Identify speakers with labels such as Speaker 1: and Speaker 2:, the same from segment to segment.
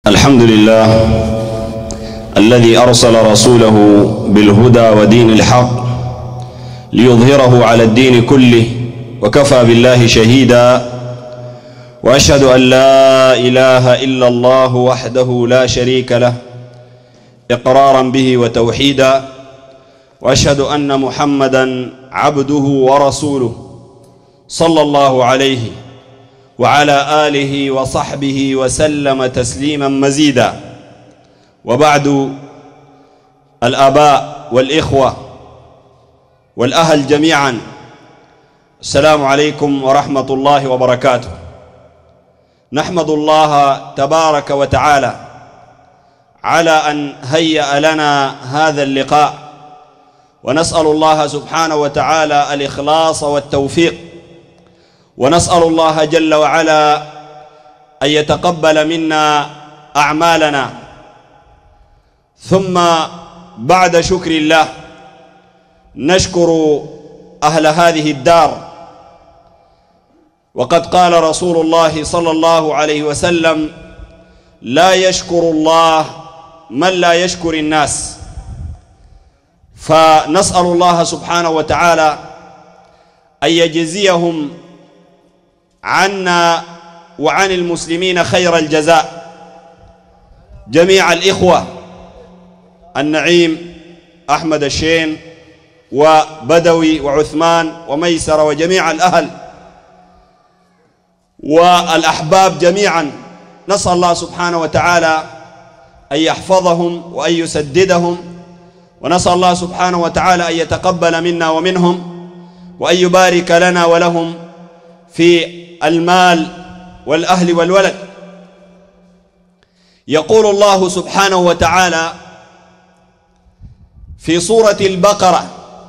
Speaker 1: الحمد لله الذي أرسل رسوله بالهدى ودين الحق ليظهره على الدين كله وكفى بالله شهيدا، وأشهد أن لا إله إلا الله وحده لا شريك له إقرارا به وتوحيدا، وأشهد أن محمدا عبده ورسوله صلى الله عليه وعلى آله وصحبه وسلم تسليما مزيدا. وبعد، الآباء والإخوة والأهل جميعا، السلام عليكم ورحمة الله وبركاته. نحمد الله تبارك وتعالى على أن هيأ لنا هذا اللقاء، ونسأل الله سبحانه وتعالى الإخلاص والتوفيق، ونسأل الله جل وعلا أن يتقبل منا أعمالنا. ثم بعد شكر الله نشكر أهل هذه الدار، وقد قال رسول الله صلى الله عليه وسلم: لا يشكر الله من لا يشكر الناس. فنسأل الله سبحانه وتعالى أن يجزيهم عنا وعن المسلمين خير الجزاء، جميع الإخوة النعيم أحمد الشين وبدوي وعثمان وميسر وجميع الأهل والأحباب جميعا. نسأل الله سبحانه وتعالى أن يحفظهم وأن يسددهم، ونسأل الله سبحانه وتعالى أن يتقبل منا ومنهم، وأن يبارك لنا ولهم في المال والأهل والولد. يقول الله سبحانه وتعالى في سورة البقرة: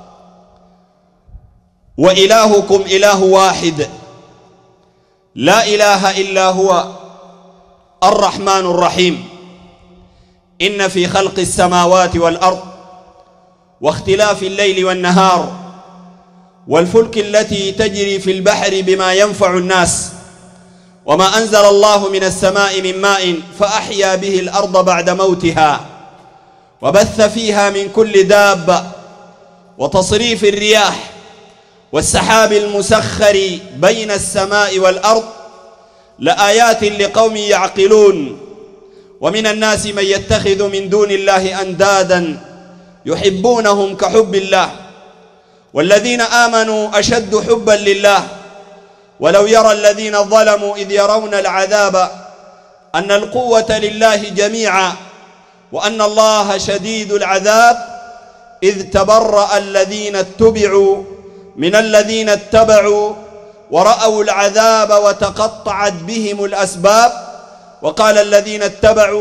Speaker 1: وإلهكم إله واحد لا إله إلا هو الرحمن الرحيم إن في خلق السماوات والأرض واختلاف الليل والنهار والفلك التي تجري في البحر بما ينفع الناس وما أنزل الله من السماء من ماء فأحيا به الأرض بعد موتها وبث فيها من كل دابة وتصريف الرياح والسحاب المسخر بين السماء والأرض لآيات لقوم يعقلون. ومن الناس من يتخذ من دون الله أندادا يحبونهم كحب الله والذين آمنوا أشد حبا لله ولو يرى الذين ظلموا إذ يرون العذاب أن القوة لله جميعا وأن الله شديد العذاب إذ تبرأ الذين اتبعوا من الذين اتبعوا ورأوا العذاب وتقطعت بهم الأسباب وقال الذين اتبعوا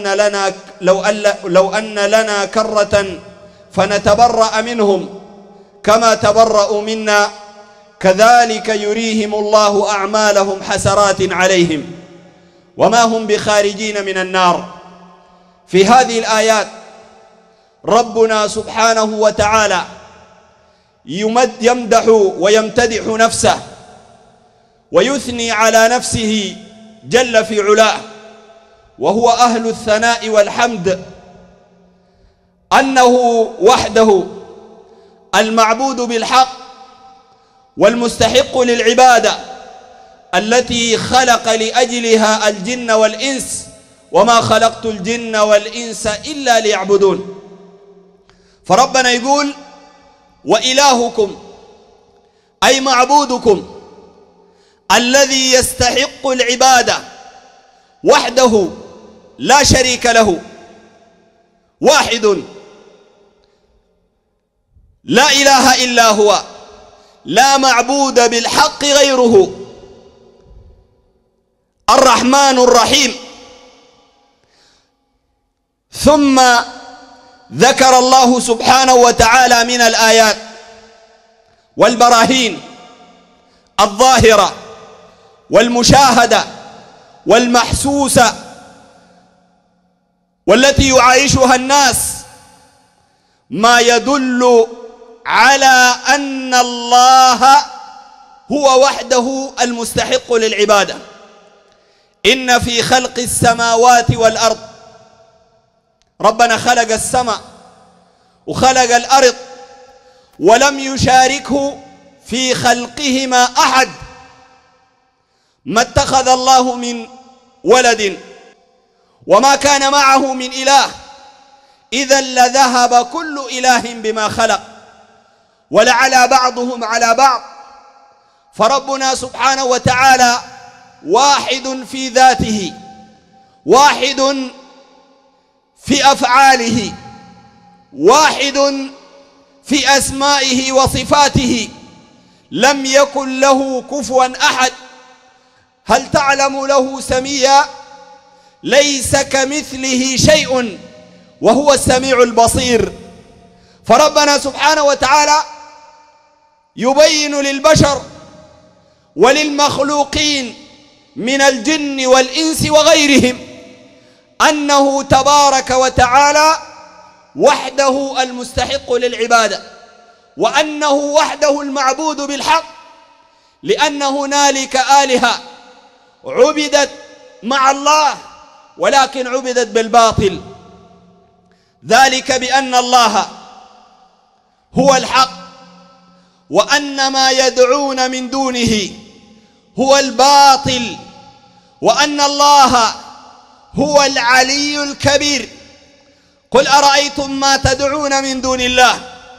Speaker 1: لو أن لنا كرة فنتبرأ منهم كما تبرأوا منا كذلك يريهم الله أعمالهم حسرات عليهم وما هم بخارجين من النار. في هذه الآيات ربنا سبحانه وتعالى يمدح ويمتدح نفسه ويثني على نفسه جل في علاه، وهو أهل الثناء والحمد، أنه وحده المعبود بالحق والمستحق للعبادة التي خلق لأجلها الجن والإنس وما خلقت الجن والإنس إلا ليعبدون. فربنا يقول: وإلهكم أي معبودكم الذي يستحق العبادة وحده لا شريك له، واحد لا إله إلا هو، لا معبود بالحق غيره، الرحمن الرحيم. ثم ذكر الله سبحانه وتعالى من الآيات والبراهين الظاهرة والمشاهدة والمحسوسة والتي يعايشها الناس ما يدل على أن الله هو وحده المستحق للعبادة، إن في خلق السماوات والأرض، ربنا خلق السماء وخلق الأرض ولم يشاركه في خلقهما أحد. ما اتخذ الله من ولد وما كان معه من إله، إذا لذهب كل إله بما خلق ولعلى بعضهم على بعض. فربنا سبحانه وتعالى واحد في ذاته، واحد في أفعاله، واحد في أسمائه وصفاته، لم يكن له كفوا أحد. هل تعلم له سميا؟ ليس كمثله شيء وهو السميع البصير. فربنا سبحانه وتعالى يبين للبشر وللمخلوقين من الجن والإنس وغيرهم أنه تبارك وتعالى وحده المستحق للعبادة، وأنه وحده المعبود بالحق، لأن هنالك آلهة عبدت مع الله ولكن عبدت بالباطل، ذلك بأن الله هو الحق وأن ما يدعون من دونه هو الباطل، وأن الله هو العلي الكبير. قل أرأيتم ما تدعون من دون الله،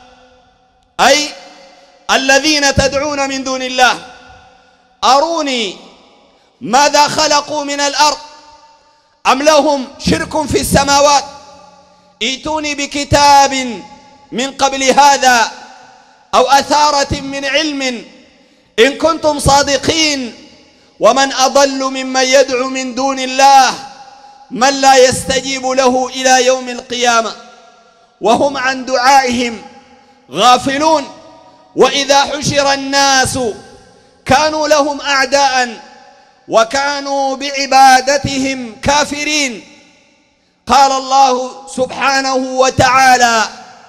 Speaker 1: أي الذين تدعون من دون الله، أروني ماذا خلقوا من الأرض أم لهم شرك في السماوات، ائتوني بكتاب من قبل هذا أو أثارة من علم إن كنتم صادقين. ومن أضل ممن يدعو من دون الله من لا يستجيب له إلى يوم القيامة وهم عن دعائهم غافلون. وإذا حشر الناس كانوا لهم أعداء وكانوا بعبادتهم كافرين. قال الله سبحانه وتعالى: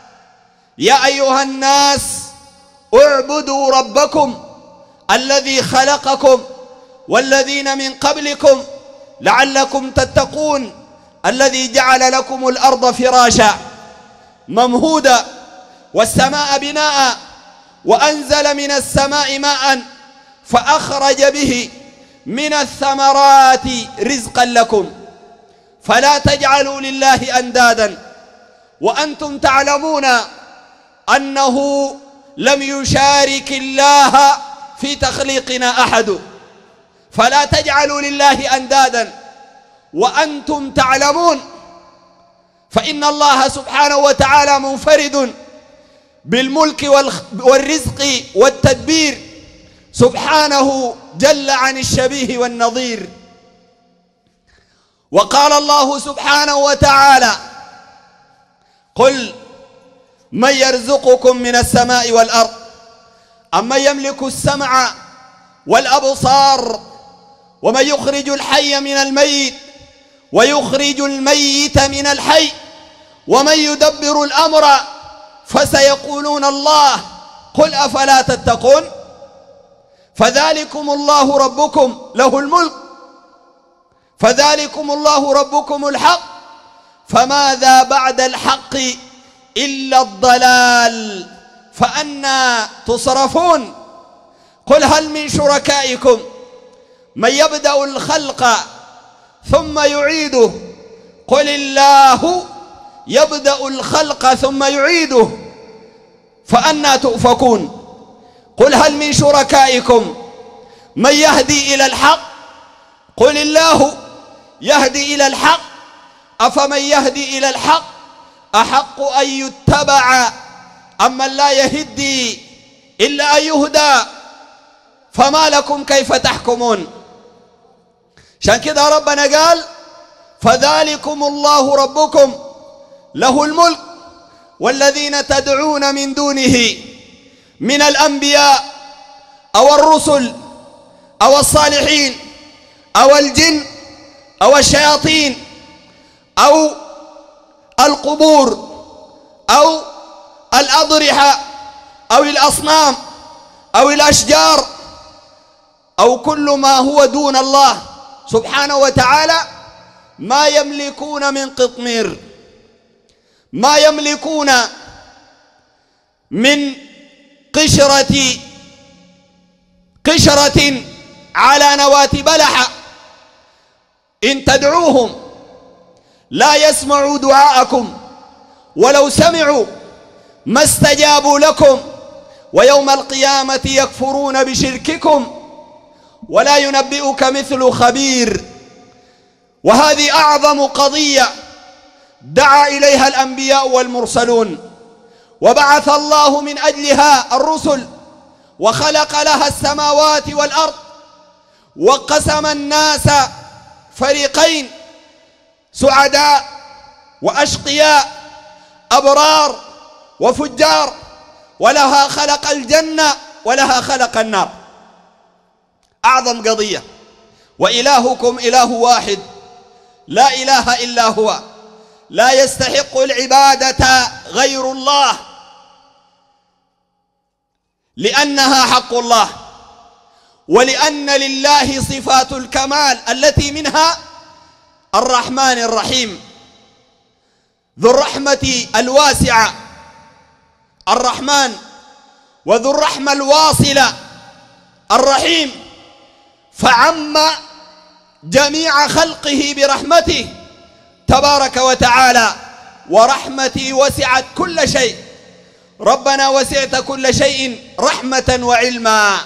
Speaker 1: يا أيها الناس اعبدوا ربكم الذي خلقكم والذين من قبلكم لعلكم تتقون، الذي جعل لكم الأرض فراشا ممهودا والسماء بناء وأنزل من السماء ماء فأخرج به من الثمرات رزقا لكم فلا تجعلوا لله أندادا وأنتم تعلمون أنه لم يشارك الله في تخليقنا أحد. فلا تجعلوا لله أندادا وأنتم تعلمون، فإن الله سبحانه وتعالى منفرد بالملك والرزق والتدبير، سبحانه جل عن الشبيه والنظير. وقال الله سبحانه وتعالى: قل من يرزقكم من السماء والأرض أمن يملك السمع والأبصار ومن يخرج الحي من الميت ويخرج الميت من الحي ومن يدبر الأمر فسيقولون الله قل أفلا تتقون. فذلكم الله ربكم له الملك، فذلكم الله ربكم الحق، فماذا بعد الحق إلا الضلال، فأنى تصرفون. قل هل من شركائكم من يبدأ الخلق ثم يعيده، قل الله يبدأ الخلق ثم يعيده فأنى تؤفكون. قل هل من شركائكم من يهدي إلى الحق، قل الله يهدي إلى الحق، أفمن يهدي إلى الحق أحق أن يتبع أمن لا يهدي إلا أن يهدى، فما لكم كيف تحكمون. عشان كده ربنا قال: فذلكم الله ربكم له الملك والذين تدعون من دونه من الأنبياء أو الرسل أو الصالحين أو الجن أو الشياطين أو القبور أو الأضرحة أو الأصنام أو الأشجار أو كل ما هو دون الله سبحانه وتعالى ما يملكون من قطمير، ما يملكون من قشرة على نواة بلحة. إن تدعوهم لا يسمعوا دعاءكم، ولو سمعوا ما استجابوا لكم، ويوم القيامة يكفرون بشرككم، ولا ينبئك مثل خبير. وهذه أعظم قضية دعا إليها الأنبياء والمرسلون، وبعث الله من أجلها الرسل، وخلق لها السماوات والأرض، وقسم الناس فريقين: سعداء وأشقياء، أبرار وفجار، ولها خلق الجنة ولها خلق النار. أعظم قضية. وإلهكم إله واحد لا إله إلا هو، لا يستحق العبادة غير الله، لأنها حق الله، ولأن لله صفات الكمال التي منها الرحمن الرحيم، ذو الرحمة الواسعة الرحمن، وذو الرحمة الواصلة الرحيم، فعم جميع خلقه برحمته تبارك وتعالى. ورحمتي وسعت كل شيء. ربنا وسعت كل شيء رحمة وعلما.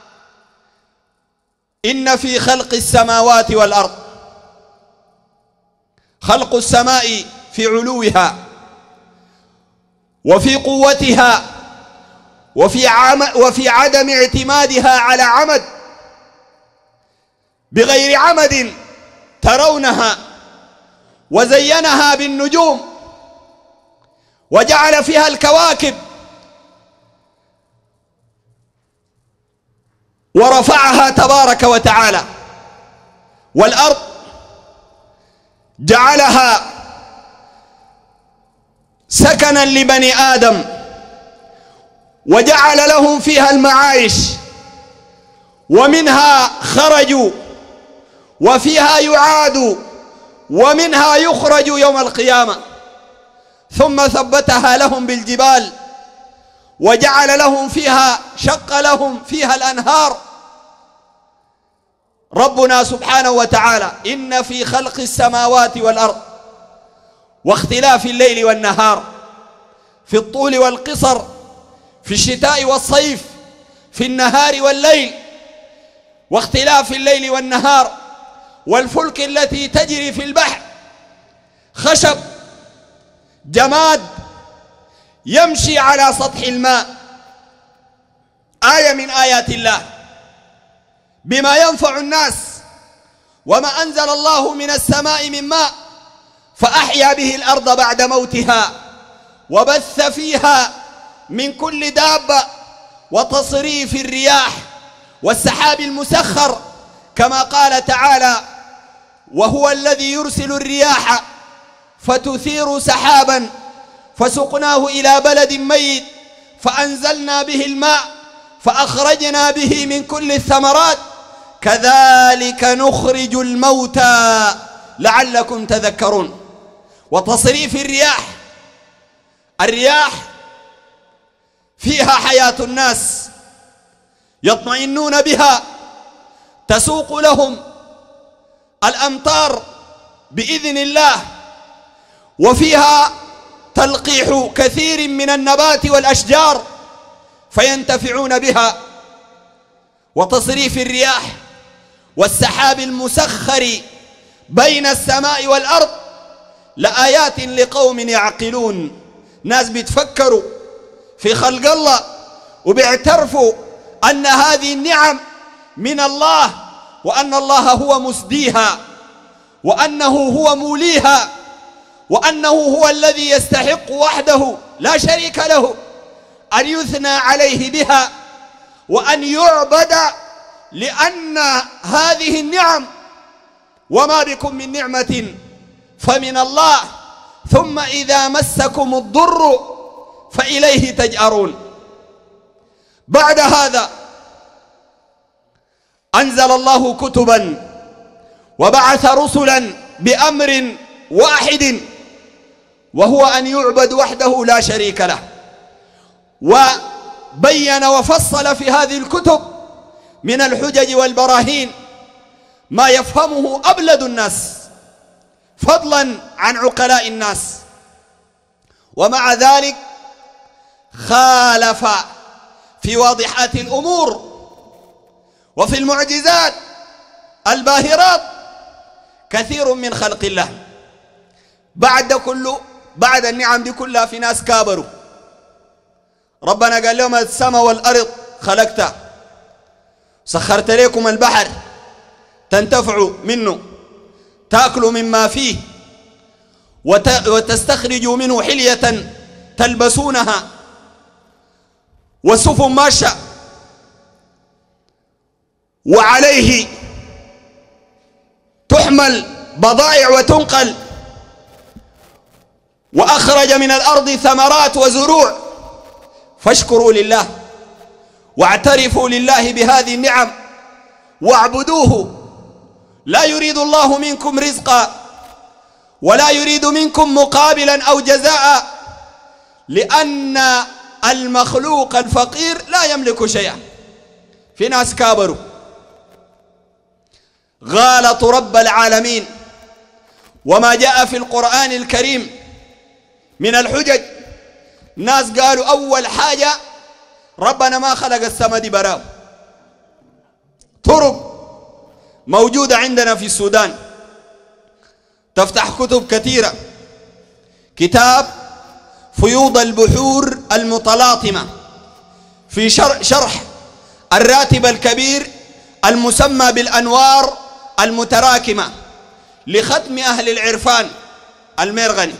Speaker 1: إن في خلق السماوات والأرض، خلق السماء في علوها وفي قوتها وفي عدم اعتمادها على عمد، بغير عمد ترونها، وزينها بالنجوم، وجعل فيها الكواكب، ورفعها تبارك وتعالى. والأرض جعلها سكنا لبني آدم، وجعل لهم فيها المعايش، ومنها خرجوا، وفيها يعادوا، ومنها يخرج يوم القيامة. ثم ثبتها لهم بالجبال، وجعل لهم فيها، شق لهم فيها الأنهار. ربنا سبحانه وتعالى: إن في خلق السماوات والأرض واختلاف الليل والنهار، في الطول والقصر، في الشتاء والصيف، في النهار والليل، واختلاف الليل والنهار، والفلك التي تجري في البحر، خشب، جماد يمشي على سطح الماء، آية من آيات الله بما ينفع الناس. وما أنزل الله من السماء من ماء فأحيا به الأرض بعد موتها، وبث فيها من كل دابة، وتصريف الرياح والسحاب المسخر، كما قال تعالى: وهو الذي يرسل الرياح فتثير سحابا فسقناه إلى بلد ميت فأنزلنا به الماء فأخرجنا به من كل الثمرات كذلك نخرج الموتى لعلكم تذكرون. وتصريف الرياح فيها حياة الناس يطمئنون بها، تسوق لهم الأمطار بإذن الله، وفيها تلقيح كثير من النبات والأشجار فينتفعون بها. وتصريف الرياح والسحاب المسخر بين السماء والأرض لآيات لقوم يعقلون. ناس بيتفكروا في خلق الله وبيعترفوا أن هذه النعم من الله، وأن الله هو مسديها، وأنه هو موليها، وأنه هو الذي يستحق وحده لا شريك له أن يثنى عليه بها وأن يعبد، لأن هذه النعم وما بكم من نعمة فمن الله، ثم إذا مسكم الضر فإليه تجأرون. بعد هذا أنزل الله كتبا وبعث رسلا بأمر واحد وهو أن يعبد وحده لا شريك له، وبين وفصل في هذه الكتب من الحجج والبراهين ما يفهمه أبلد الناس فضلا عن عقلاء الناس. ومع ذلك خالف في واضحات الأمور وفي المعجزات الباهرات كثير من خلق الله. بعد النعم دي كلها في ناس كابروا. ربنا قال لهم السماء والأرض خلقتها، سخرت لكم البحر تنتفعوا منه، تأكلوا مما فيه، وتستخرجوا منه حلية تلبسونها، والسفن ماشية وعليه تحمل بضائع وتنقل، وأخرج من الأرض ثمرات وزروع، فاشكروا لله واعترفوا لله بهذه النعم واعبدوه. لا يريد الله منكم رزقا ولا يريد منكم مقابلا أو جزاء، لأن المخلوق الفقير لا يملك شيئا. في ناس كابروا غالطوا رب العالمين وما جاء في القرآن الكريم من الحجج. ناس قالوا أول حاجة ربنا ما خلق السماء دي براو. طرق موجودة عندنا في السودان، تفتح كتب كثيرة، كتاب فيوض البحور المتلاطمة في شرح الراتب الكبير المسمى بالأنوار المتراكمة لختم أهل العرفان المرغني،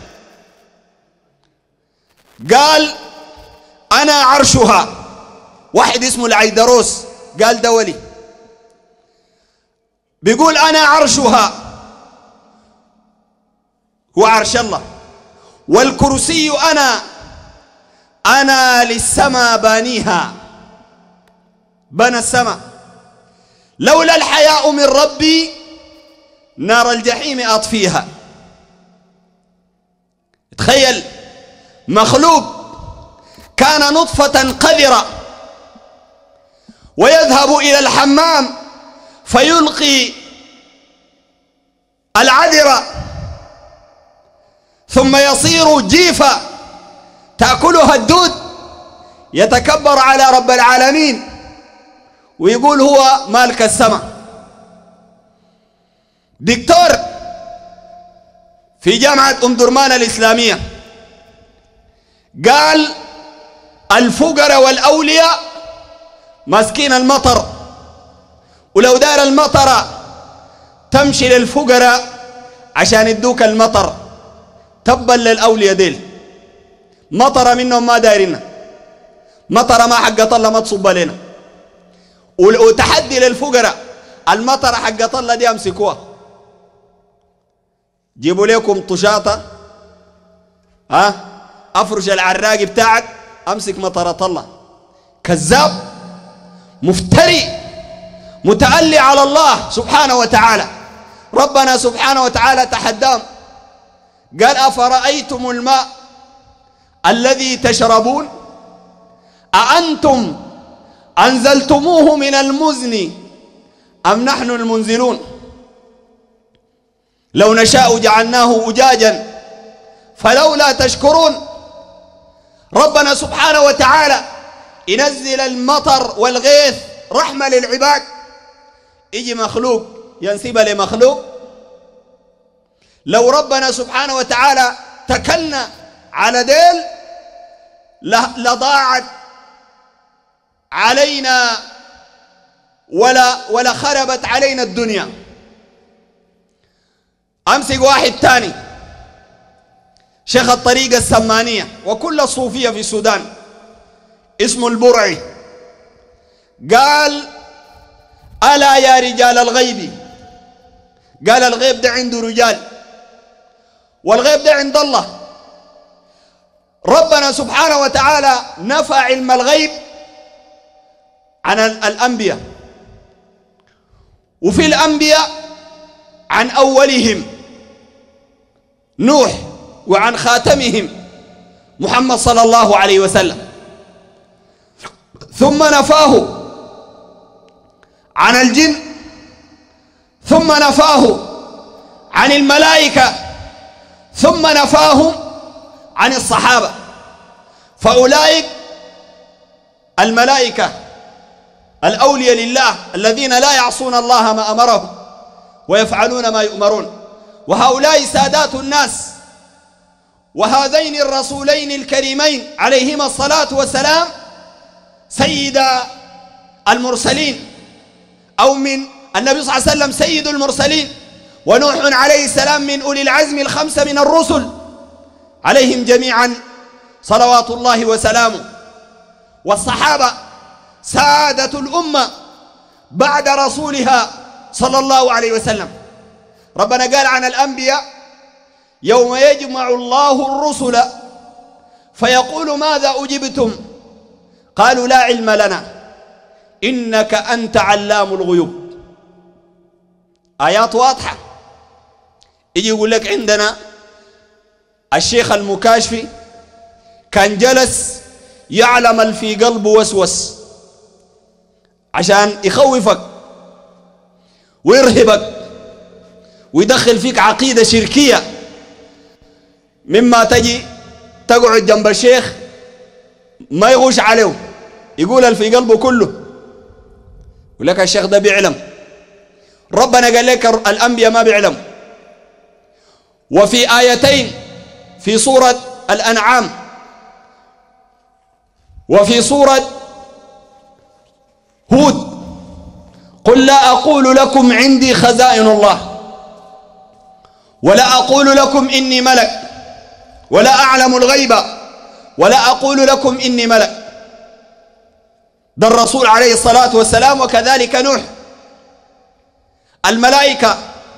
Speaker 1: قال أنا عرشها. واحد اسمه العيدروس قال دولي، بيقول أنا عرشها هو عرش الله، والكرسي أنا للسماء بانيها، بنى السماء، لولا الحياء من ربي نار الجحيم أطفيها. تخيل مخلوق كان نطفة قذرة ويذهب إلى الحمام فيلقي العذرة ثم يصير جيفة تأكلها الدود، يتكبر على رب العالمين ويقول هو مالك السماء. دكتور في جامعة أم درمان الإسلامية قال الفقراء والأولياء ماسكين المطر، ولو دار المطر تمشي للفقراء عشان يدوك المطر، تبا للأولياء ديل مطر منهم ما دايرنا، مطر ما حق الله ما تصب لنا. وتحدي للفقراء المطر حق الله دي امسكوها، جيبوا لكم طشاطة افرش العراق بتاعك امسك مطرة الله. كذاب مفتري متألي على الله سبحانه وتعالى. ربنا سبحانه وتعالى تحداهم قال أفرأيتم الماء الذي تشربون أأنتم أنزلتموه من المزن أم نحن المنزلون لو نشاء جعلناه أجاجا فلولا تشكرون. ربنا سبحانه وتعالى ينزل المطر والغيث رحمة للعباد، يجي مخلوق ينسب لمخلوق. لو ربنا سبحانه وتعالى تكلنا على ديل لضاعت علينا ولا خربت علينا الدنيا. امسك واحد تاني شيخ الطريقة السمانية وكل الصوفية في السودان اسمه البرعي، قال ألا يا رجال الغيب، قال الغيب ده عنده رجال والغيب ده عند الله. ربنا سبحانه وتعالى نفى علم الغيب عن الأنبياء، وفي الأنبياء عن أولهم نوح وعن خاتمهم محمد صلى الله عليه وسلم، ثم نفاه عن الجن، ثم نفاه عن الملائكة، ثم نفاه عن الصحابة. فأولئك الملائكة الأولياء لله الذين لا يعصون الله ما أمرهم ويفعلون ما يؤمرون، وهؤلاء سادات الناس. وهذين الرسولين الكريمين عليهما الصلاة والسلام سيد المرسلين، أو من النبي صلى الله عليه وسلم سيد المرسلين، ونوح عليه السلام من أولي العزم الخمسة من الرسل عليهم جميعا صلوات الله وسلامه. والصحابة سادة الأمة بعد رسولها صلى الله عليه وسلم. ربنا قال عن الأنبياء: يوم يجمع الله الرسل فيقول ماذا أجبتم قالوا لا علم لنا إنك أنت علام الغيوب. آيات واضحة. يجي يقول لك عندنا الشيخ المكاشفي كان جلس يعلم اللي في قلبه وسوس عشان يخوفك ويرهبك ويدخل فيك عقيدة شركية، مما تجي تقعد جنب الشيخ ما يغش عليه، يقول اللي في قلبه كله، يقول لك الشيخ ده بيعلم. ربنا قال لك الأنبياء ما بيعلم. وفي آيتين في سورة الأنعام وفي سورة هود: قل لا أقول لكم عندي خزائن الله ولا أقول لكم إني ملك ولا أعلم الغيب ولا أقول لكم إني ملك. ده الرسول عليه الصلاة والسلام. وكذلك نوح. الملائكة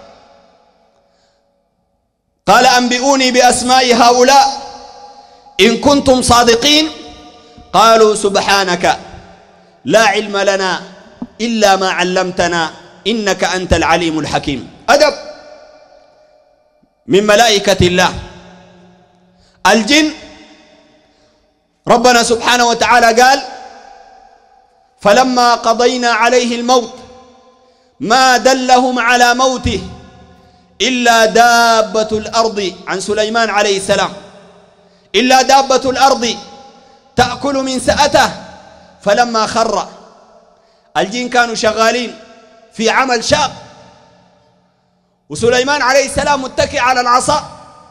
Speaker 1: قال: أنبئوني بأسماء هؤلاء إن كنتم صادقين. قالوا: سبحانك لا علم لنا إلا ما علمتنا إنك أنت العليم الحكيم. أدب من ملائكة الله. الجن ربنا سبحانه وتعالى قال: فلما قضينا عليه الموت ما دلهم على موته إلا دابة الأرض. عن سليمان عليه السلام: إلا دابة الأرض تأكل من سأته فلما خر. الجن كانوا شغالين في عمل شاق، وسليمان عليه السلام متكئ على العصا،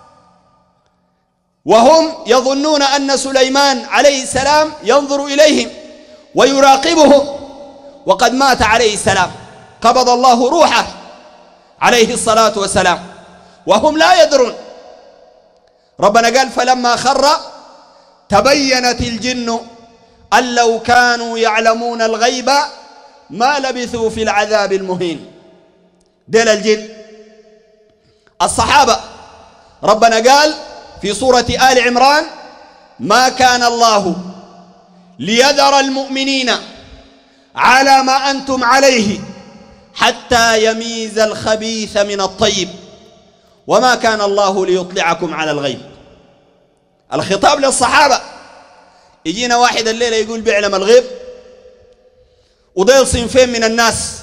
Speaker 1: وهم يظنون أن سليمان عليه السلام ينظر إليهم ويراقبهم، وقد مات عليه السلام، قبض الله روحه عليه الصلاة والسلام، وهم لا يدرون. ربنا قال: فلما خر تبينت الجن أن لو كانوا يعلمون الغيب ما لبثوا في العذاب المهين. ديل الجن. الصحابة ربنا قال في سورة آل عمران: ما كان الله ليذر المؤمنين على ما أنتم عليه حتى يميز الخبيث من الطيب وما كان الله ليطلعكم على الغيب. الخطاب للصحابة. يجينا واحد الليلة يقول بيعلم الغيب، وديل صنفين من الناس: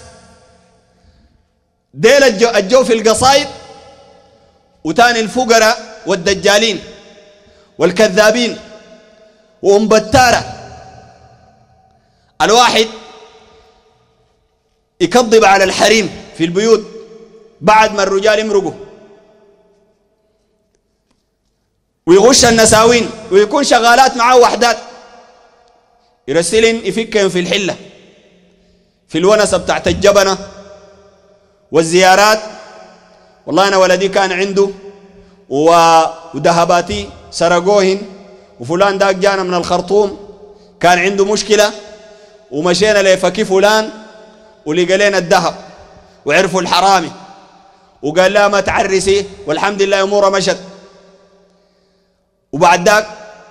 Speaker 1: ديل الجو في القصايد، وتاني الفقراء والدجالين والكذابين وأمبتارة. الواحد يكذب على الحريم في البيوت بعد ما الرجال يمرقوا، ويغش النساوين، ويكون شغالات معاه وحدات، يرسلن يفكهم في الحلة في الونسة بتاعت الجبنة والزيارات. والله أنا ولدي كان عنده وذهباتي سرقوهن، وفلان داك جانا من الخرطوم كان عنده مشكلة، ومشينا لفكي فلان ولقى لنا الذهب، وعرفوا الحرامي وقال لا ما تعرسي، والحمد لله أموره مشت. وبعد ذاك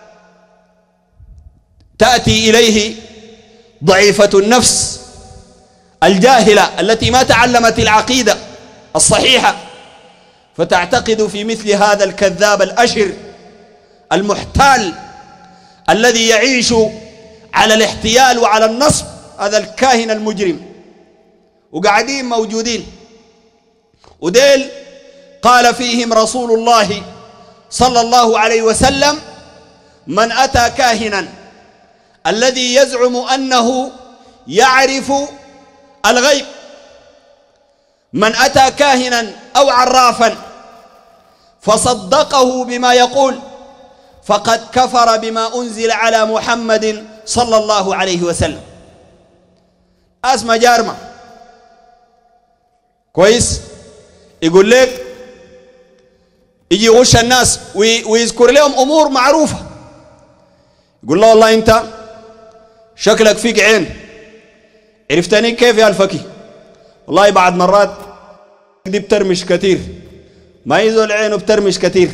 Speaker 1: تأتي إليه ضعيفة النفس الجاهلة التي ما تعلمت العقيدة الصحيحة، فتعتقد في مثل هذا الكذاب الأشر المحتال الذي يعيش على الاحتيال وعلى النصب، هذا الكاهن المجرم، وقاعدين موجودين. وديل قال فيهم رسول الله صلى الله عليه وسلم: من أتى كاهنا الذي يزعم أنه يعرف الغيب، من أتى كاهنا أو عرافا فصدقه بما يقول فقد كفر بما أنزل على محمد صلى الله عليه وسلم. أسمى جارمة كويس، يقول لك يجي يغش الناس ويذكر لهم أمور معروفة، يقول له والله أنت شكلك فيك عين، عرفتني كيف يا الفكي؟ والله بعد مرات دي بترمش كثير، ما يزول عينه بترمش كثير،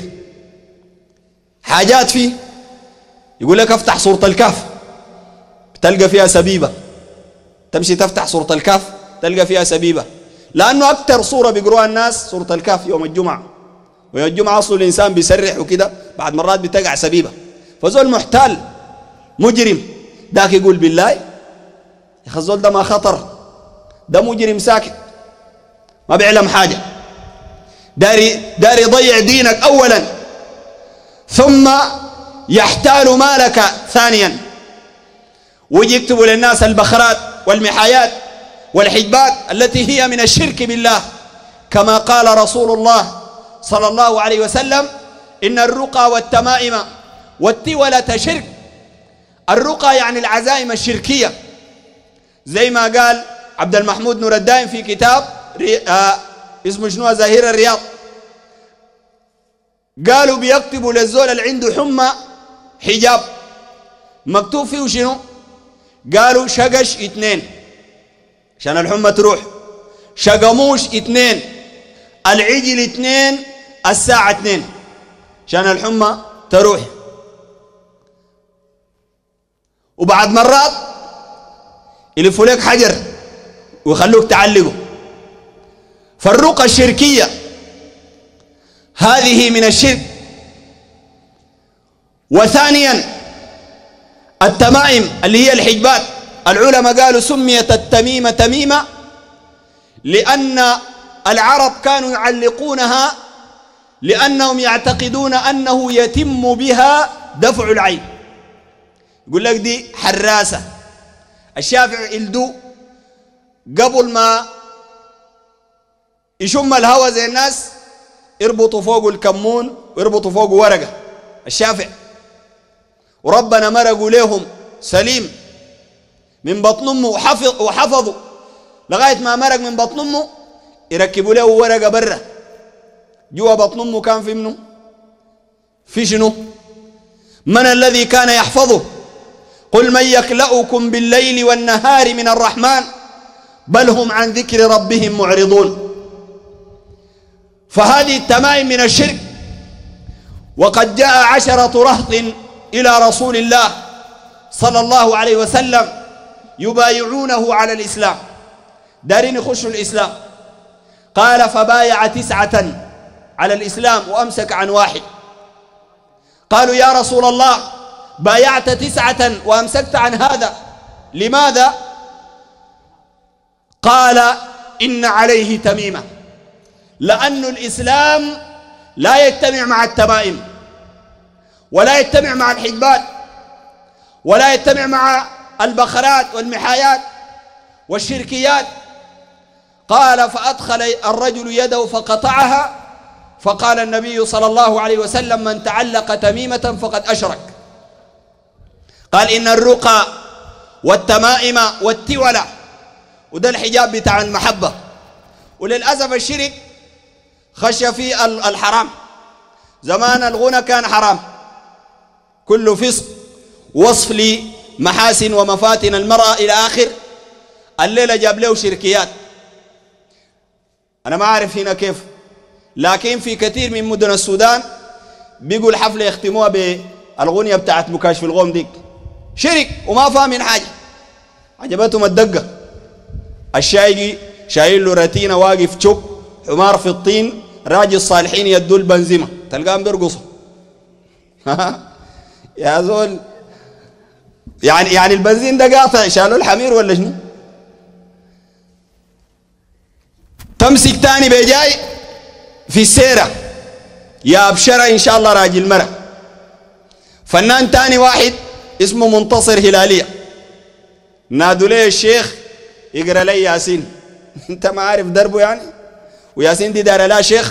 Speaker 1: حاجات فيه. يقول لك افتح سورة الكهف تلقى فيها سبيبة، تمشي تفتح سورة الكهف تلقى فيها سبيبة، لأنه أكثر سورة بيقروها الناس سورة الكهف يوم الجمعة، ويوم الجمعة أصله الإنسان بيسرح وكده، بعد مرات بتقع سبيبة. فزول محتال مجرم داك يقول بالله يا أخي الزول ده ما خطر، ده مجرم ساكت ما بيعلم حاجة، داري يضيع دينك أولا، ثم يحتال مالك ثانيا، ويجي يكتبوا للناس البخرات والمحايات والحجبات التي هي من الشرك بالله، كما قال رسول الله صلى الله عليه وسلم: إن الرقى والتمائم والتولة شرك. الرقى يعني العزائم الشركية، زي ما قال عبد المحمود نور الدائم في كتاب اسمه شنو زهير الرياض، قالوا بيكتبوا للزول اللي عنده حمى حجاب مكتوب فيه شنو؟ قالوا شقش 2 عشان الحمى تروح، شقموش 2، العجل 2 الساعة 2 عشان الحمى تروح. وبعد مرات يلفوا لك حجر ويخلوك تعلقه. فالرقى الشركية هذه من الشرك. وثانيا التمائم اللي هي الحجبات، العلماء قالوا سميت التميمة تميمة لأن العرب كانوا يعلقونها لأنهم يعتقدون أنه يتم بها دفع العين. يقول لك دي حراسة. الشافعي يلدو قبل ما يشم الهواء زي الناس يربطوا فوقه الكمون ويربطوا فوقه ورقة. الشافعي وربنا مرقوا لهم سليم من بطن امه وحفظوا لغاية ما مرق من بطن امه يركبوا له ورقة برا جوا بطن امه. كان في منه في شنو؟ من الذي كان يحفظه؟ قل من يكلؤكم بالليل والنهار من الرحمن بل هم عن ذكر ربهم معرضون. فهذه التمائم من الشرك. وقد جاء 10 رهط إلى رسول الله صلى الله عليه وسلم يبايعونه على الإسلام، دارين يخشوا الإسلام. قال فبايع 9 على الإسلام وأمسك عن 1. قالوا يا رسول الله بايعت 9 وأمسكت عن هذا لماذا؟ قال إن عليه تميمة، لأن الإسلام لا يجتمع مع التمائم ولا يجتمع مع الحجبات ولا يجتمع مع البخرات والمحايات والشركيات. قال فأدخل الرجل يده فقطعها، فقال النبي صلى الله عليه وسلم من تعلق تميمة فقد أشرك. قال إن الرقى والتمائم والتولة، وده الحجاب بتاع المحبة. وللأسف الشرك خش في الحرام. زمان الغنى كان حرام، كله فسق، وصف لمحاسن ومفاتن المرأة إلى آخر. الليلة جاب له شركيات. أنا ما أعرف هنا كيف، لكن في كثير من مدن السودان بيقوا الحفلة يختموها بالغنية بتاعت مكاشف الغوم ديك. شرك وما فاهمين حاجة، عجبتهم الدقة. الشايقي شايل له رتينة واقف شوك حمار في الطين راجل الصالحين يدوا البنزيمة تلقاهم بيرقصوا. يا زول يعني البنزين ده قاطع شالوا الحمير ولا شنو؟ تمسك تاني بجاي في السيرة يا أبشرة إن شاء الله راجل مرة. فنان تاني واحد اسمه منتصر هلالية نادوا ليه الشيخ يقرأ لي ياسين. انت ما عارف دربه يعني؟ وياسين دي دار لا شيخ.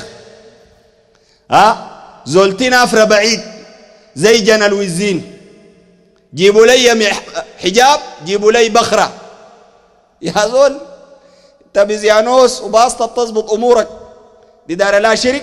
Speaker 1: زولتين أفرة بعيد زي جنى الوزين، جيبوا لي حجاب، جيبوا لي بخرة. يا زول انت بزيانوس وباسطة تظبط امورك، دي دار لا شرك.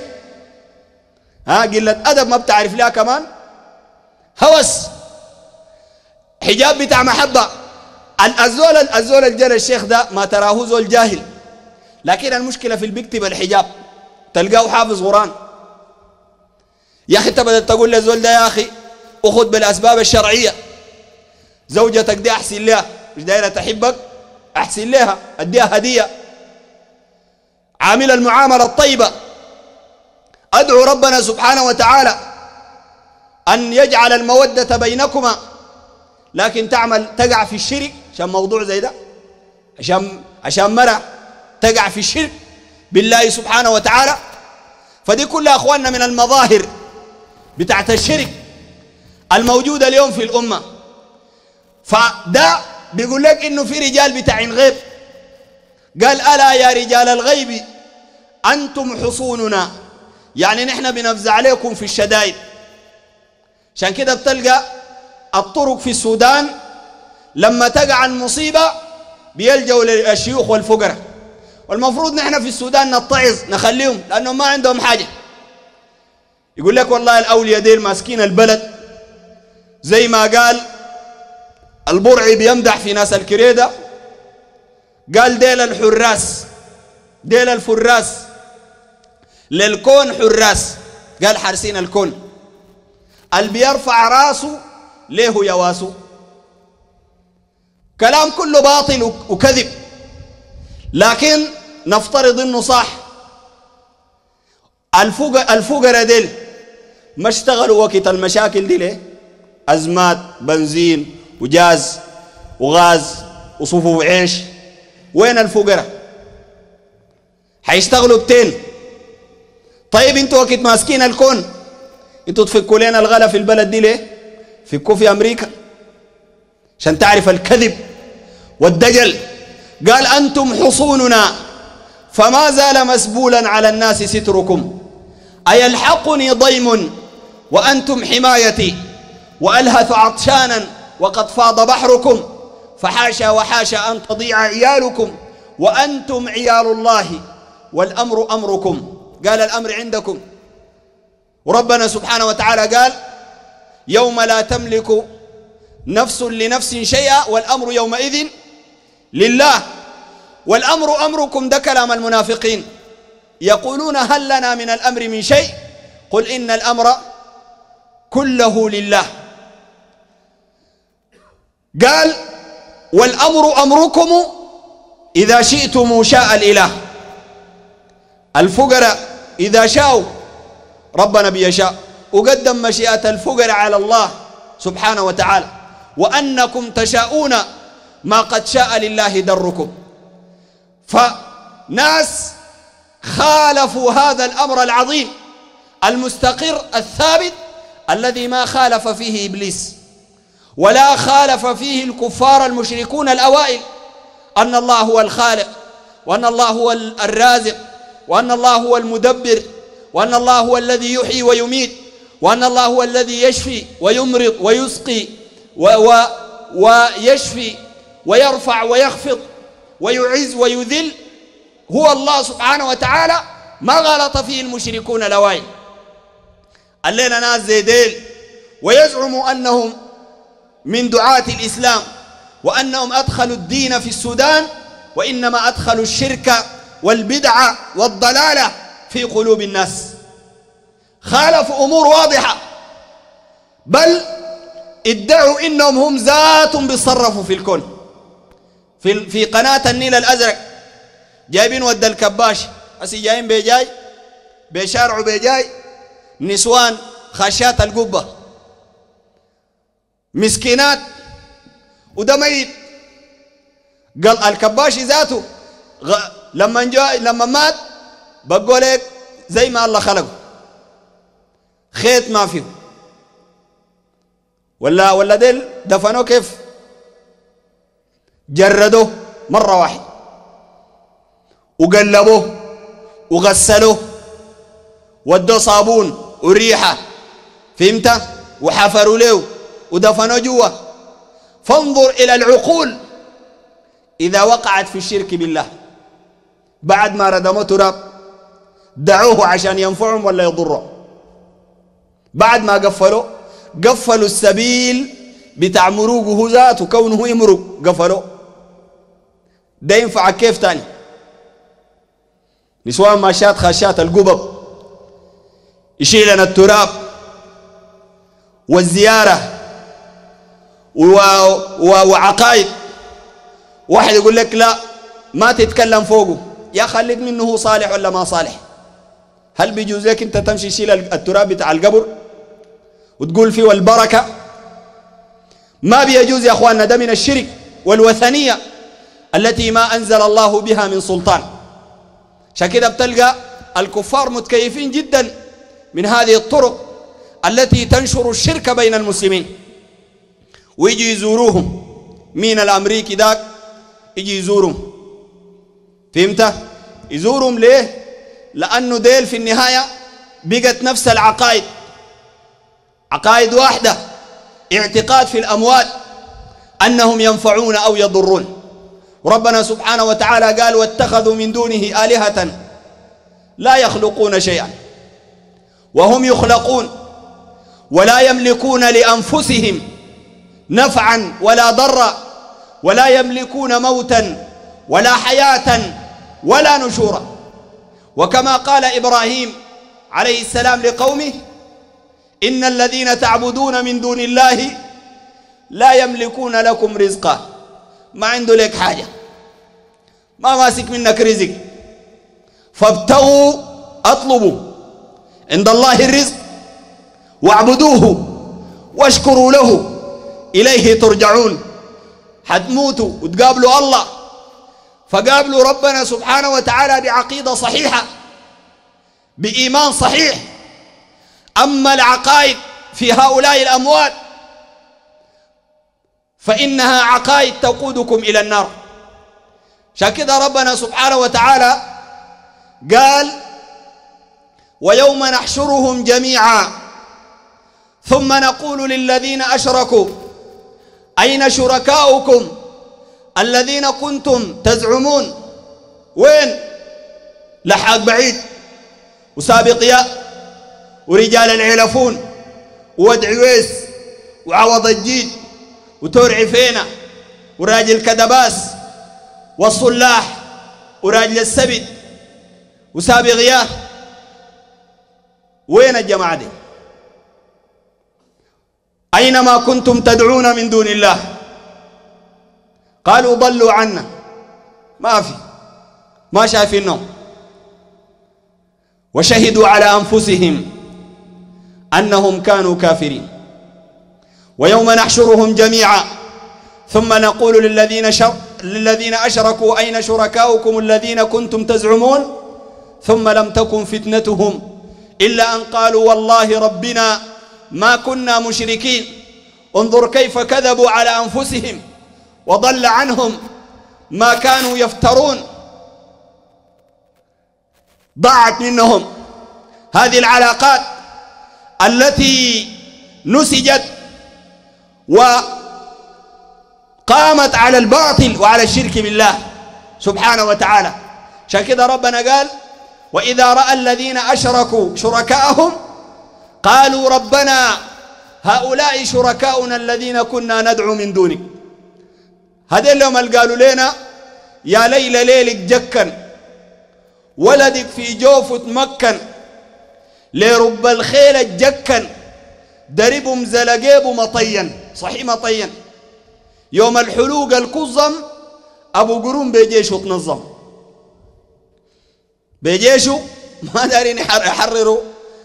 Speaker 1: قلة ادب ما بتعرف لها كمان، هوس حجاب بتاع محبة. الزول الجل الشيخ ده ما تراه زول جاهل، لكن المشكلة في البكتب الحجاب تلقاه حافظ قرآن. يا أخي أنت بدأت تقول للزول ده يا أخي أخذ بالأسباب الشرعية، زوجتك دي أحسن لها، مش دايرة تحبك أحسن لها، أديها هدية، عامل المعاملة الطيبة، أدعو ربنا سبحانه وتعالى أن يجعل المودة بينكما. لكن تقع في الشرك عشان موضوع زي ده، عشان مرة تقع في الشرك بالله سبحانه وتعالى. فدي كلها أخواننا من المظاهر بتاعت الشرك الموجودة اليوم في الأمة. فده بيقول لك إنه في رجال بتاعين غيب، قال ألا يا رجال الغيب أنتم حصوننا، يعني نحن بنفزع عليكم في الشدائد. عشان كده بتلقى الطرق في السودان لما تقع المصيبة بيلجوا للشيوخ والفقراء، والمفروض نحن في السودان نتعظ نخليهم لأنهم ما عندهم حاجة. يقول لك والله الأولياء ديل ماسكين البلد، زي ما قال البرعي بيمدح في ناس الكريدة، قال ديل الحراس، ديل الفراس للكون حراس، قال حارسين الكون، اللي بيرفع راسه ليه يواسه. كلام كله باطل وكذب، لكن نفترض انه صح. الفقراء ديل ما اشتغلوا وقت المشاكل دي ليه؟ أزمات بنزين وجاز وغاز وصفوف عيش، وين الفقراء؟ حيشتغلوا بتين. طيب انتوا وقت ماسكين الكون انتوا تفكوا لنا الغلا في البلد دي ليه؟ فكوا في أمريكا عشان تعرف الكذب والدجل. قال أنتم حصوننا فما زال مسبولا على الناس ستركم، أيلحقني ضيم وأنتم حمايتي، وألهث عطشانا وقد فاض بحركم، فحاشا وحاشا أن تضيع عيالكم وأنتم عيال الله والأمر أمركم. قال الأمر عندكم، وربنا سبحانه وتعالى قال يوم لا تملك نفس لنفس شيئا والأمر يومئذ لله والأمر أمركم. ده كلام المنافقين، يقولون هل لنا من الأمر من شيء قل إن الأمر كله لله. قال والأمر أمركم إذا شئتم شاء الإله. الفقراء إذا شاءوا ربنا بيشاء، وقدم مشيئة الفقراء على الله سبحانه وتعالى، وأنكم تشاءون ما قد شاء لله دركم. فناس خالفوا هذا الأمر العظيم المستقر الثابت الذي ما خالف فيه إبليس ولا خالف فيه الكفار المشركون الأوائل، أن الله هو الخالق، وأن الله هو الرازق، وأن الله هو المدبر، وأن الله هو الذي يحيي ويميت، وأن الله هو الذي يشفي ويمرض ويسقي ويشفي ويرفع ويخفض ويعز ويذل، هو الله سبحانه وتعالى. ما غلط فيه المشركون الأوائل. الليلة ناس زي ديل ويزعموا أنهم من دعاة الإسلام وأنهم أدخلوا الدين في السودان، وإنما أدخلوا الشرك والبدعة والضلالة في قلوب الناس. خالفوا أمور واضحة، بل ادعوا إنهم هم ذات بيتصرفوا في الكون. في قناة النيل الأزرق جايبين ود الكباش أسي جايين بجاي بشارع بجاي نسوان خاشات القبة مسكينات وده ميت. قال الكباش ذاته لما مات بقول لك زي ما الله خلقه خيط ما فيه. ولا ديل دفنوه كيف؟ جردوه مرة واحدة وقلبوه وغسلوه ودوا صابون وريحة، فهمت؟ وحفروا له ودفنوه جوا. فانظر إلى العقول إذا وقعت في الشرك بالله بعد ما ردموا تراب دعوه عشان ينفعهم ولا يضرهم. بعد ما قفلوا السبيل بتاع مروقه ذات وكونه يمرق قفلوا. ده ينفع كيف تاني؟ نسوان ماشات خاشات القبب يشيل لنا التراب والزيارة وعقائد. واحد يقول لك لا ما تتكلم فوقه، يا خليك منه هو صالح ولا ما صالح. هل بيجوز لك انت تمشي تشيل التراب بتاع القبر وتقول فيه والبركة؟ ما بيجوز يا اخواننا، ده من الشرك والوثنية التي ما أنزل الله بها من سلطان. عشان كده بتلقى الكفار متكيفين جدا من هذه الطرق التي تنشر الشرك بين المسلمين، ويجي يزوروهم. مين الأمريكي ذاك يجي يزورهم، فهمت؟ يزورهم ليه؟ لأنه ديل في النهاية بقت نفس العقائد، عقائد واحدة، اعتقاد في الأموات أنهم ينفعون أو يضرون. وربنا سبحانه وتعالى قال واتخذوا من دونه آلهة لا يخلقون شيئا وهم يخلقون ولا يملكون لأنفسهم نفعا ولا ضرا ولا يملكون موتا ولا حياة ولا نشورا. وكما قال إبراهيم عليه السلام لقومه إن الذين تعبدون من دون الله لا يملكون لكم رزقا، ما عنده لك حاجة، ما ماسك منك رزق، فابتغوا اطلبوا عند الله الرزق واعبدوه واشكروا له إليه ترجعون. حتموتوا وتقابلوا الله، فقابلوا ربنا سبحانه وتعالى بعقيدة صحيحة بإيمان صحيح. أما العقائد في هؤلاء الأموات فإنها عقائد تقودكم إلى النار. عشان كده ربنا سبحانه وتعالى قال ويوم نحشرهم جميعا ثم نقول للذين أشركوا أين شركاؤكم الذين كنتم تزعمون؟ وين؟ لحق بعيد وسابقياء ورجال العلفون وود عويس وعوض الجيد وتور عفينة وراجل كدباس والصلاح وراجل السبت وسابقياء. وين الجماعة دي؟ أينما كنتم تدعون من دون الله؟ قالوا ضلوا عنا، ما شايفينهم. وشهدوا على أنفسهم أنهم كانوا كافرين. ويوم نحشرهم جميعا ثم نقول للذين أشركوا أين شركاؤكم الذين كنتم تزعمون ثم لم تكن فتنتهم إلا أن قالوا والله ربنا ما كنا مشركين. انظر كيف كذبوا على أنفسهم وضل عنهم ما كانوا يفترون. ضاعت منهم هذه العلاقات التي نسجت وقامت على الباطل وعلى الشرك بالله سبحانه وتعالى. عشان كده ربنا قال وإذا رأى الذين أشركوا شركاءهم قالوا ربنا هؤلاء شركاؤنا الذين كنا ندعو من دونك. هذين لهم اللي قالوا لنا يا ليلى ليلك جكن ولدك في جوف تمكن لرب الخيل الجكن دربهم زلقيب مطين صحيح مطين يوم الحلوق الكظم أبو قرون بيجيش وتنظم. بجيشه ما دارين يحرروا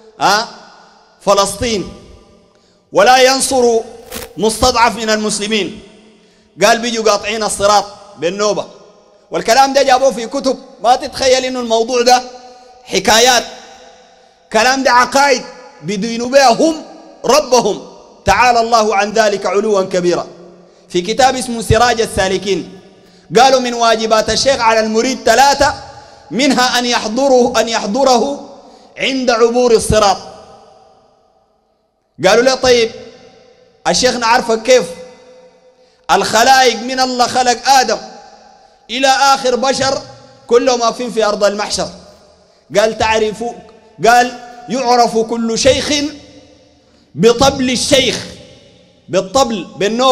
Speaker 1: فلسطين ولا ينصروا مستضعف من المسلمين. قال بيجوا قاطعين الصراط بالنوبة، والكلام ده جابوه في كتب. ما تتخيل انه الموضوع ده حكايات، كلام ده عقائد بدينوا بها هم ربهم تعالى الله عن ذلك علوا كبيرا. في كتاب اسمه سراج السالكين قالوا من واجبات الشيخ على المريد 3، منها أن يحضره عند عبور الصراط. قالوا له طيب الشيخ نعرفك كيف؟ الخلائق من الله خلق آدم إلى آخر بشر كلهم واقفين في أرض المحشر. قال تعرفوا، قال يعرف كل شيخ بطبل الشيخ، بالطبل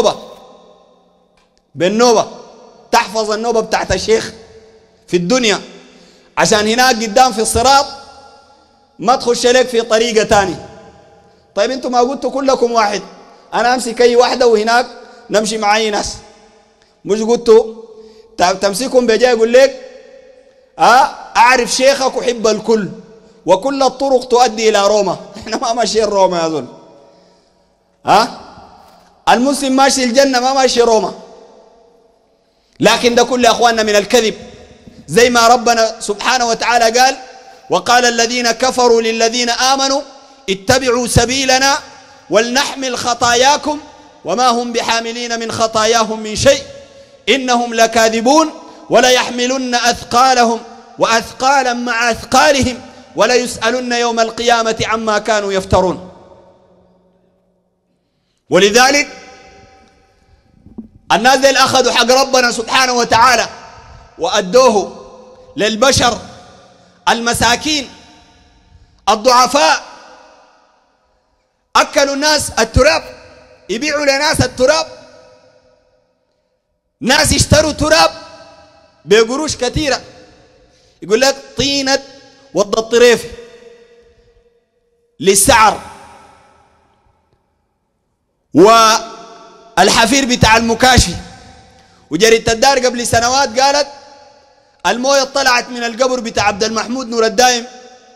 Speaker 1: بالنوبة تحفظ النوبة بتاعت الشيخ في الدنيا، عشان هناك قدام في الصراط ما تخش لك في طريقة تاني. طيب انتم ما قلتوا كلكم واحد، انا امسك اي واحدة وهناك نمشي مع اي ناس، مش قلتوا تمسكهم بجاي يقول لك اعرف شيخك وحب الكل وكل الطرق تؤدي الى روما. احنا ما ماشيين روما يا ذل. المسلم ماشي الجنة ما ماشي روما. لكن ده كله يا اخواننا من الكذب، زي ما ربنا سبحانه وتعالى قال وقال الذين كفروا للذين آمنوا اتبعوا سبيلنا ولنحمل خطاياكم وما هم بحاملين من خطاياهم من شيء إنهم لكاذبون وليحملن أثقالهم وأثقالا مع أثقالهم وليسألن يوم القيامة عما كانوا يفترون. ولذلك الناس دي أخذوا حق ربنا سبحانه وتعالى وأدوه للبشر المساكين الضعفاء. أكلوا الناس التراب، يبيعوا لناس التراب، ناس يشتروا تراب بقروش كثيرة. يقول لك طينة وض الطريف للسعر، والحفير بتاع المكاشي. وجريدة الدار قبل سنوات قالت المويه طلعت من القبر بتاع عبد المحمود نور الدائم،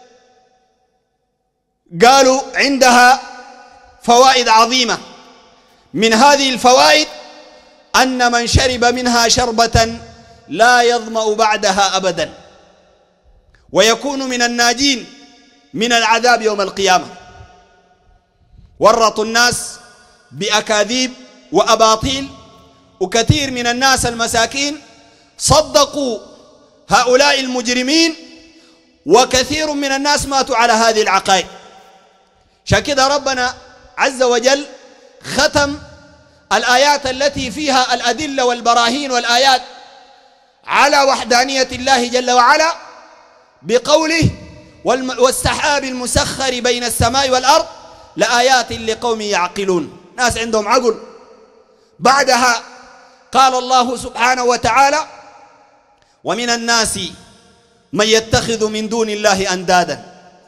Speaker 1: قالوا عندها فوائد عظيمة. من هذه الفوائد أن من شرب منها شربة لا يظمأ بعدها أبدا ويكون من الناجين من العذاب يوم القيامة. ورطوا الناس بأكاذيب وأباطيل، وكثير من الناس المساكين صدقوا هؤلاء المجرمين، وكثير من الناس ماتوا على هذه العقائد. عشان كده ربنا عز وجل ختم الآيات التي فيها الأدلة والبراهين والآيات على وحدانية الله جل وعلا بقوله والسحاب المسخر بين السماء والأرض لآيات لقوم يعقلون، ناس عندهم عقل. بعدها قال الله سبحانه وتعالى ومن الناس من يتخذ من دون الله أندادا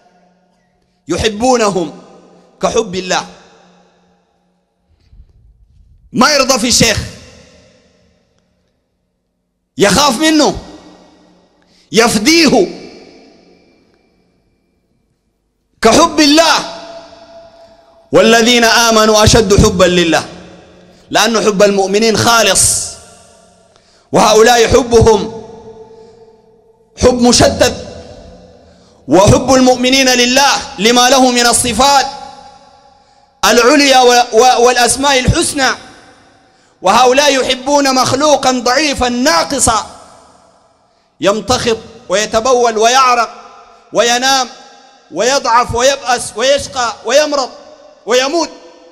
Speaker 1: يحبونهم كحب الله. ما يرضى في الشيخ، يخاف منه، يفديه كحب الله. والذين آمنوا أشد حبا لله، لأن حب المؤمنين خالص، وهؤلاء حبهم حب مشدد. وحب المؤمنين لله لما له من الصفات العليا والأسماء الحسنى، وهؤلاء يحبون مخلوقا ضعيفا ناقصا يمتخط ويتبول ويعرق وينام ويضعف ويبأس ويشقى ويمرض ويموت.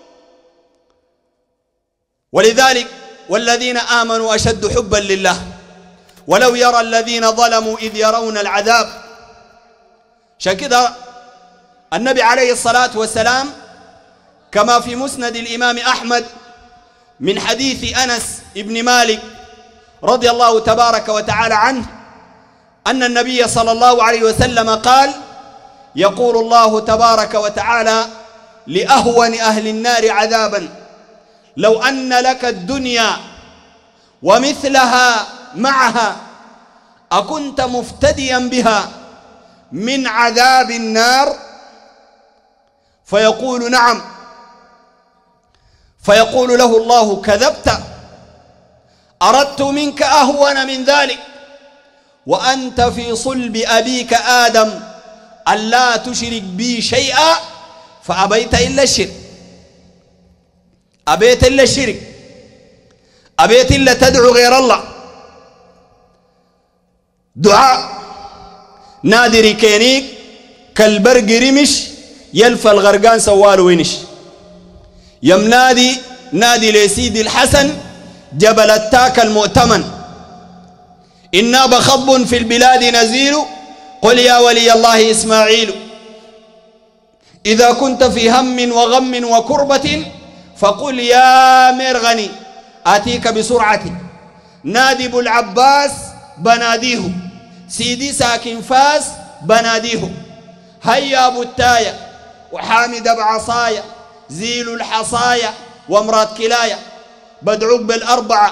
Speaker 1: ولذلك والذين آمنوا أشد حبا لله ولو يرى الذين ظلموا إذ يرون العذاب. عشان كده النبي عليه الصلاة والسلام كما في مسند الإمام أحمد من حديث أنس بن مالك رضي الله تبارك وتعالى عنه أن النبي صلى الله عليه وسلم قال يقول الله تبارك وتعالى لأهون أهل النار عذابا لو أن لك الدنيا ومثلها معها أكنت مفتديا بها من عذاب النار؟ فيقول نعم. فيقول له الله كذبت، أردت منك أهون من ذلك، وأنت في صلب أبيك آدم ألا تشرك بي شيئا فأبيت إلا الشرك. أبيت إلا الشرك، أبيت إلا تدعو غير الله. دعاء نادر كينيك كالبرق رمش يلفى الغرقان سوال وينش. يمنادي نادي لسيدي الحسن جبل التاك المؤتمن، إنا بخض في البلاد نزيل قل يا ولي الله إسماعيل. إذا كنت في هم وغم وكربة فقل يا مرغني آتيك بسرعة. نادي أبو العباس بناديه، سيدي ساكن فاس بناديه. هيا أبو التاية وحامد بعصايا زيل الحصايا وامرات كلايا. بدعوك بالأربعة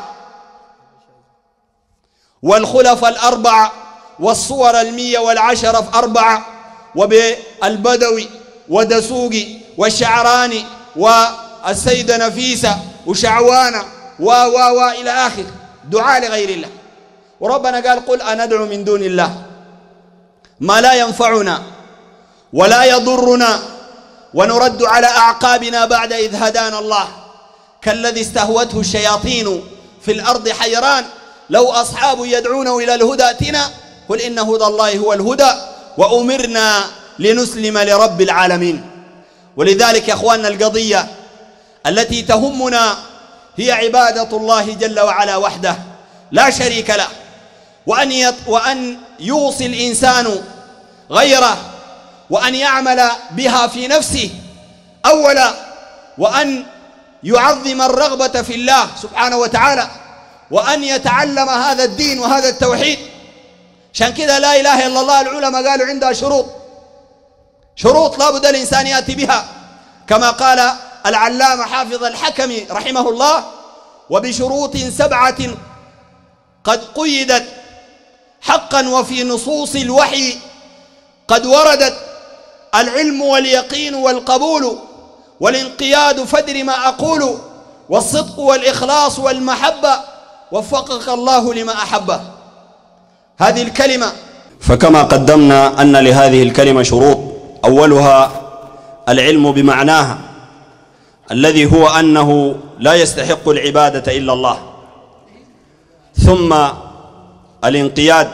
Speaker 1: والخلف الأربعة والصور 110 في 4، وبالبدوي ودسوقي والشعراني والسيدة نفيسة وشعوانة إلى آخر. دعاء لغير الله. وربنا قال قل أندعو من دون الله ما لا ينفعنا ولا يضرنا ونرد على أعقابنا بعد إذ هدانا الله، كالذي استهوته الشياطين في الأرض حيران لو أصحاب يدعونه إلى الهدى ائتنا قل إن هدى الله هو الهدى وأمرنا لنسلم لرب العالمين. ولذلك يا أخواننا القضية التي تهمنا هي عبادة الله جل وعلا وحده لا شريك له، وأن يوصي الإنسان غيره، وأن يعمل بها في نفسه أولا، وأن يعظم الرغبة في الله سبحانه وتعالى، وأن يتعلم هذا الدين وهذا التوحيد. عشان كذا لا إله إلا الله العلماء قالوا عندها شروط لا بد الإنسان يأتي بها، كما قال العلامة حافظ الحكمي رحمه الله: وبشروط 7 قد قيدت حقا وفي نصوص الوحي قد وردت: العلم واليقين والقبول والانقياد فدر ما أقول، والصدق والإخلاص والمحبة وفقك الله لما أحبه. هذه الكلمة،
Speaker 2: فكما قدمنا أن لهذه الكلمة شروط، أولها العلم بمعناها الذي هو أنه لا يستحق العبادة إلا الله، ثم الانقياد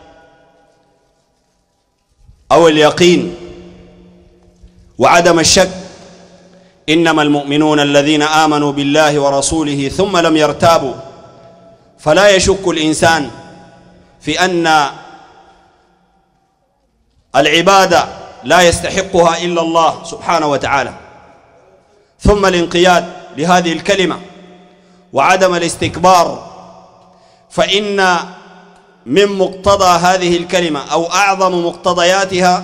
Speaker 2: أو اليقين وعدم الشك. إنما المؤمنون الذين آمنوا بالله ورسوله ثم لم يرتابوا، فلا يشك الإنسان في أن العبادة لا يستحقها إلا الله سبحانه وتعالى. ثم الانقياد لهذه الكلمة وعدم الاستكبار، فإن من مقتضى هذه الكلمة أو أعظم مقتضياتها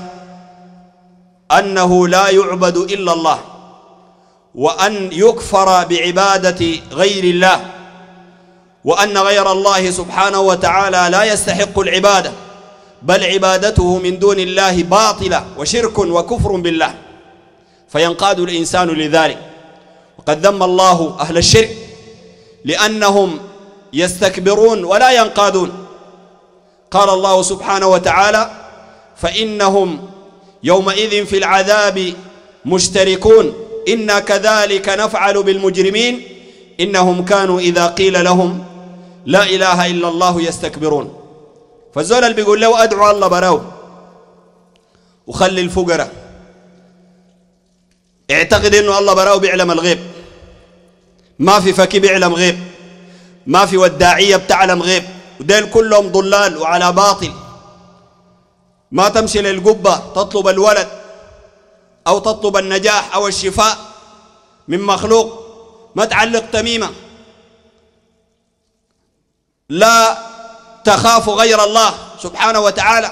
Speaker 2: أنه لا يعبد إلا الله، وأن يكفر بعبادة غير الله، وأن غير الله سبحانه وتعالى لا يستحق العبادة، بل عبادته من دون الله باطلة وشرك وكفر بالله، فينقاد الإنسان لذلك. وقد ذم الله أهل الشرك لأنهم يستكبرون ولا ينقادون. قال الله سبحانه وتعالى: فإنهم يومئذ في العذاب مشتركون إنا كذلك نفعل بالمجرمين إنهم كانوا إذا قيل لهم لا إله إلا الله يستكبرون. فالزول اللي بيقول له أدعو الله براو وخلي الفقراء، اعتقد إنه الله براو بيعلم الغيب. ما في فكي بيعلم غيب، ما في وداعية بتعلم غيب، وديل كلهم ضلال وعلى باطل. ما تمشي للقبة تطلب الولد أو تطلب النجاح أو الشفاء من مخلوق، ما تعلق تميمة، لا تخاف غير الله سبحانه وتعالى،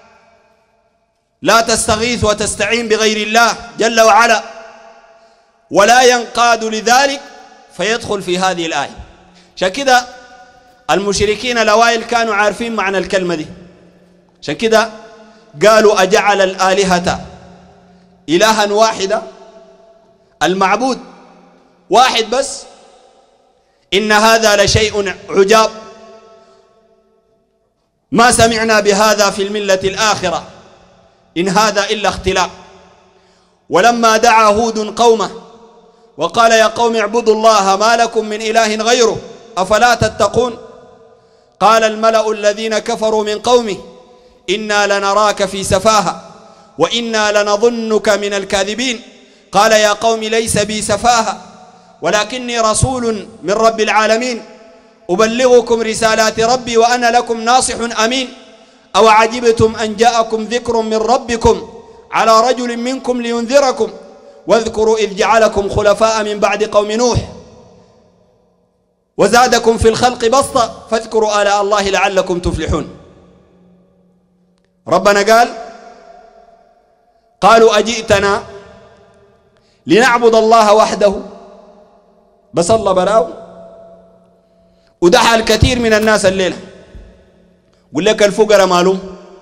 Speaker 2: لا تستغيث وتستعين بغير الله جل وعلا، ولا ينقاد لذلك فيدخل في هذه الآية. عشان كده المشركين الأوائل كانوا عارفين معنى الكلمة دي، عشان كده قالوا أجعل الآلهة إلها واحدا، المعبود واحد بس، إن هذا لشيء عجاب، ما سمعنا بهذا في الملة الآخرة، إن هذا إلا اختلاق. ولما دعا هود قومه وقال يا قوم اعبدوا الله ما لكم من إله غيره أفلا تتقون، قال الملأ الذين كفروا من قومه إنا لنراك في سفاهة وإنا لنظنك من الكاذبين، قال يا قوم ليس بي سفاهة ولكني رسول من رب العالمين أبلغكم رسالات ربي وأنا لكم ناصح أمين، أو عجبتم أن جاءكم ذكر من ربكم على رجل منكم لينذركم، واذكروا إذ جعلكم خلفاء من بعد قوم نوح وزادكم في الخلق بسطة فاذكروا آلاء الله لعلكم تفلحون. ربنا قالوا أجئتنا لنعبد الله وحده، بس الله براو. ودحى الكثير من الناس الليلة قل لك الفقراء مالهم،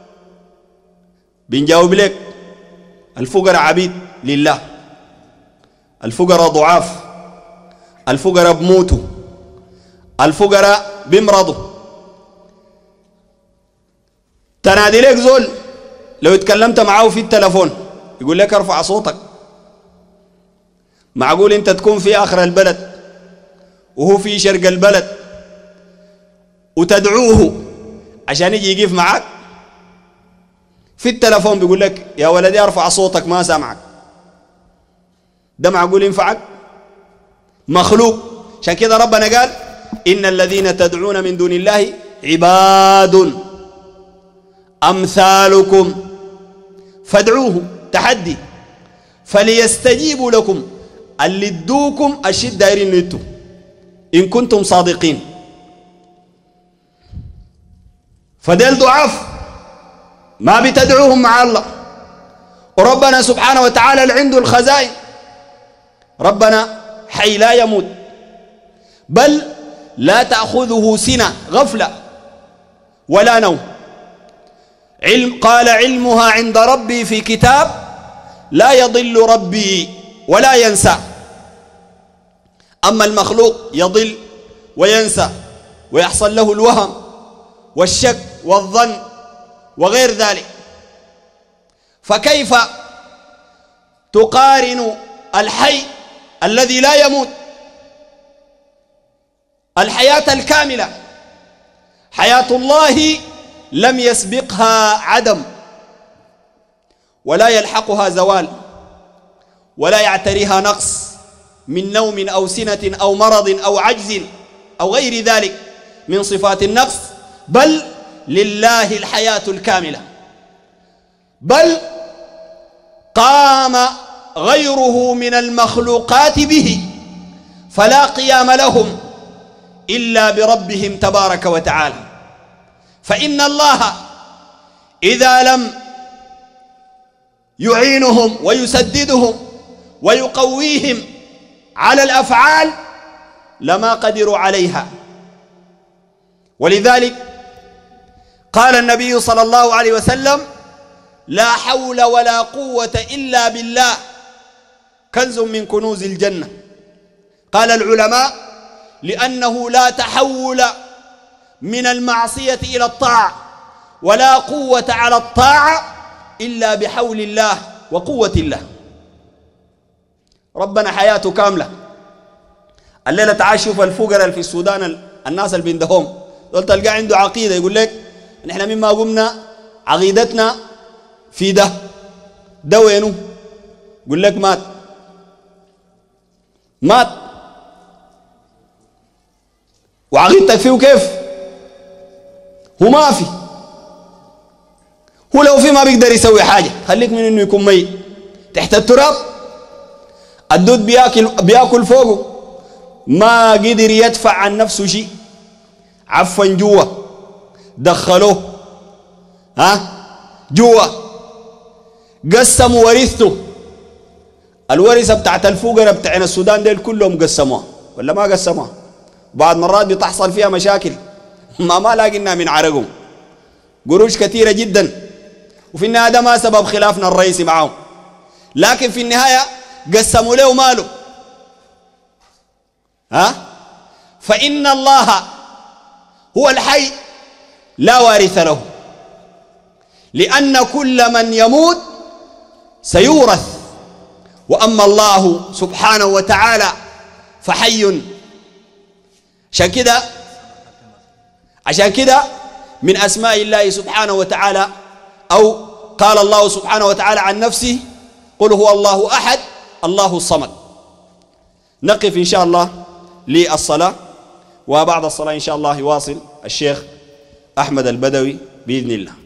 Speaker 2: بنجاوب لك الفقراء عبيد لله، الفقراء ضعاف، الفقراء بموتوا، الفقراء بمرضوا. تنادي لك زول لو اتكلمت معه في التلفون يقول لك ارفع صوتك، معقول انت تكون في آخر البلد وهو في شرق البلد وتدعوه عشان يجي يقف معك في التلفون بيقول لك يا ولدي ارفع صوتك ما سامعك؟ ده معقول ينفعك؟ مخلوق. عشان كده ربنا قال إن الذين تدعون من دون الله عباد أمثالكم فادعوه، تحدي، فليستجيبوا لكم، اللي ادوكم الشيء دايرين انتوا إن كنتم صادقين. فديل ضعاف ما بتدعوهم مع الله، وربنا سبحانه وتعالى اللي عنده الخزائن، ربنا حي لا يموت بل لا تأخذه سنة غفلة ولا نوم. قال علمها عند ربي في كتاب لا يضل ربي ولا ينسى. أما المخلوق يضل وينسى ويحصل له الوهم والشك والظن وغير ذلك. فكيف تقارن الحي الذي لا يموت، الحياة الكاملة، حياة الله لم يسبقها عدم ولا يلحقها زوال ولا يعتريها نقص من نوم أو سنة أو مرض أو عجز أو غير ذلك من صفات النقص، بل لله الحياة الكاملة، بل قام غيره من المخلوقات به فلا قيام لهم إلا بربهم تبارك وتعالى. فإن الله إذا لم يعينهم ويسددهم ويقويهم على الأفعال لما قدروا عليها. ولذلك قال النبي صلى الله عليه وسلم لا حول ولا قوة إلا بالله كنز من كنوز الجنة. قال العلماء لأنه لا تحول من المعصية إلى الطاعة ولا قوة على الطاعة إلا بحول الله وقوة الله. ربنا حياته كاملة. الليلة تعال شوف الفقراء في السودان، الناس اللي بيندهوم دول تلقى عنده عقيدة يقول لك نحن مما قمنا عقيدتنا في ده وينه؟ يقول لك مات وعقيدتك فيه كيف؟ هو ما في، هو لو في ما بيقدر يسوي حاجة، خليك من انه يكون ميت تحت التراب. الدود بياكل فوقه ما قدر يدفع عن نفسه شيء، عفن جوا دخلوه جوا قسموا ورثته. الورثة بتاعت الفقراء بتاعنا السودان ديل كلهم قسموها ولا ما قسموها؟ بعض مرات بتحصل فيها مشاكل ما لاقينا من عرقهم، قروش كثيرة جدا وفي النهاية ده ما سبب خلافنا الرئيسي معهم، لكن في النهاية قسموا له ماله. فإن الله هو الحي لا وارث له، لأن كل من يموت سيورث، وأما الله سبحانه وتعالى فحي. عشان كده من أسماء الله سبحانه وتعالى، أو قال الله سبحانه وتعالى عن نفسه: قل هو الله أحد الله الصمد. نقف إن شاء الله للصلاة، وبعد الصلاة إن شاء الله يواصل الشيخ أحمد البدوي بإذن الله.